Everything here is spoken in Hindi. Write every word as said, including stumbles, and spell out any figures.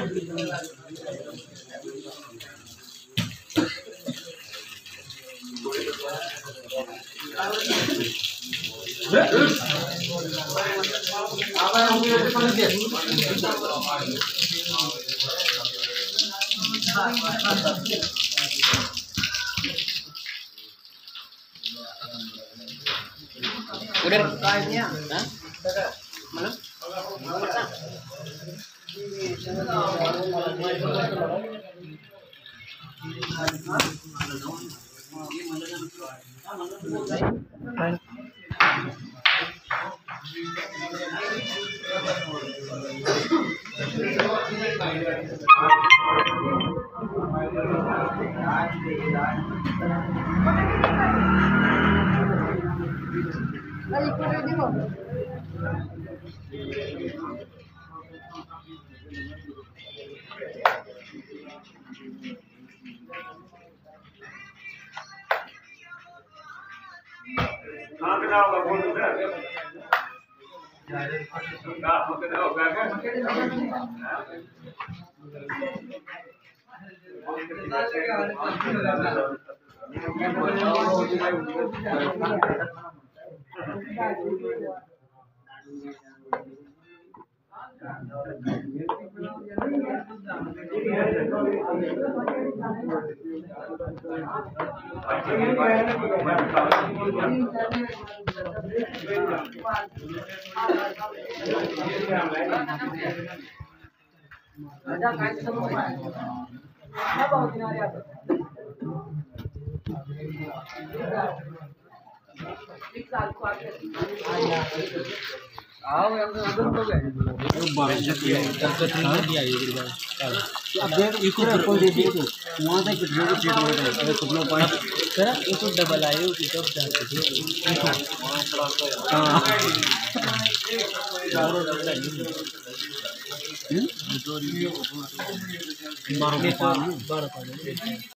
Udah kainnya, Hah? Mana? Lagi kulit di bawah. Ada kain semua. Apa mau nyari apa? आओ yang udah tuh kan itu बारिश की कंट्री दिया ये अब देख इसको ट्रिपल दे दिए तो वहां तक कितने को चेक हो गए अरे कितना पॉइंट सर इसको डबल आए हो कि जब जाते थे हां चारों डबल आए हम्म तो बारह बारह